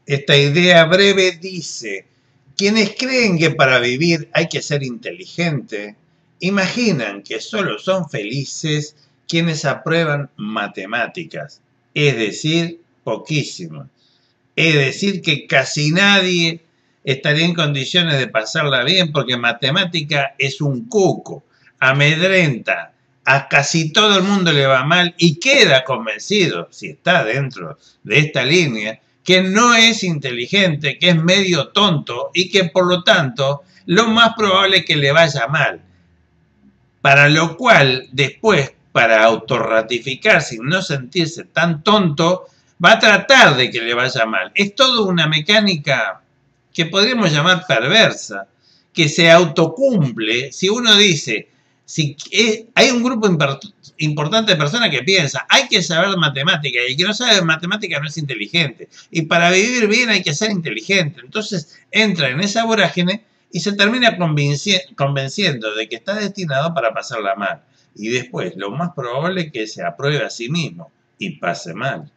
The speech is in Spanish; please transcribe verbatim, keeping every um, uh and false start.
Esta idea breve dice: quienes creen que para vivir hay que ser inteligente, imaginan que solo son felices quienes aprueban matemáticas, es decir, poquísimos. Es decir, que casi nadie estaría en condiciones de pasarla bien porque matemática es un cuco, amedrenta, a casi todo el mundo le va mal y queda convencido, si está dentro de esta línea, que no es inteligente, que es medio tonto y que por lo tanto lo más probable es que le vaya mal. Para lo cual después, para autorratificarse y no sentirse tan tonto, va a tratar de que le vaya mal. Es toda una mecánica que podríamos llamar perversa, que se autocumple si uno dice, si hay un grupo importante de personas que piensa, hay que saber matemática, y el que no sabe matemática no es inteligente, y para vivir bien hay que ser inteligente. Entonces entra en esa vorágine y se termina convenciendo de que está destinado para pasarla mal. Y después, lo más probable es que se apruebe a sí mismo y pase mal.